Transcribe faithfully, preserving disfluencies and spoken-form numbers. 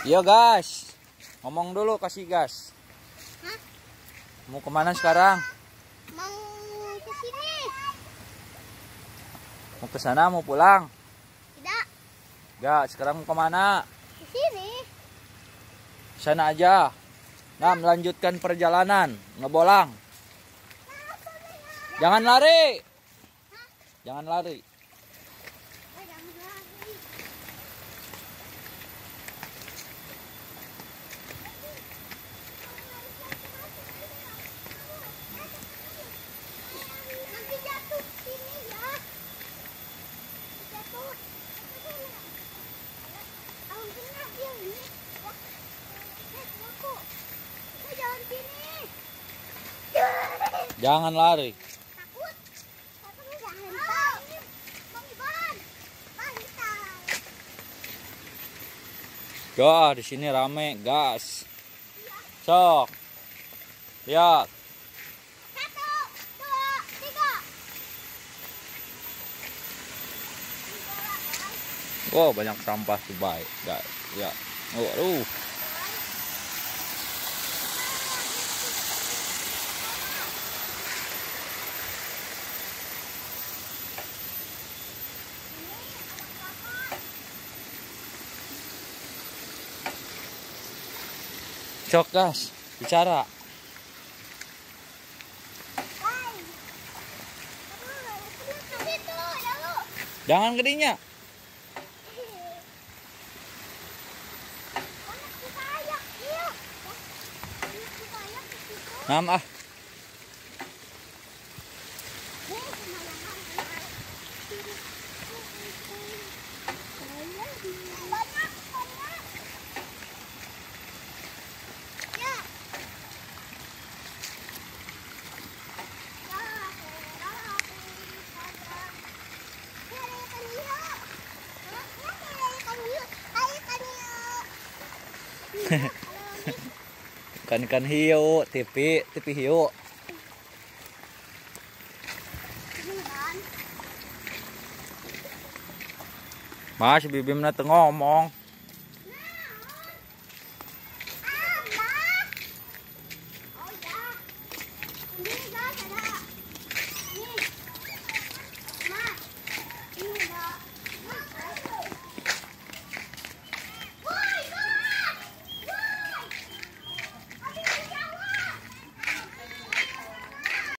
Iya gas. Ngomong dulu, kasih gas. Hah? Mau kemana sekarang? Mau ke sini. Mau ke sana, mau pulang? Tidak. Enggak, sekarang mau kemana? Ke sini. Sana aja. Nah, melanjutkan perjalanan. Ngebolang. Jangan lari. Jangan lari. Eh, jangan lari. Nanti jatuh sini ya. Jatuh. Awan kena dia ini. Eh, aku. Eh, jangan sini. Jangan lari. Takut. Takut jangan. Ini Bang Iban. Bantai. Wah, di sini rame, gas. Sok. Lihat. Satu, dua, tiga. Wow, banyak sampah tuh, baik, guys. Ya. Oh, aduh. Sok, gas. Bicara. Jangan gedinya. Nam ah. Ikan-ikan hiu, tipi, tipi hiu. Mas, bibim na ngomong.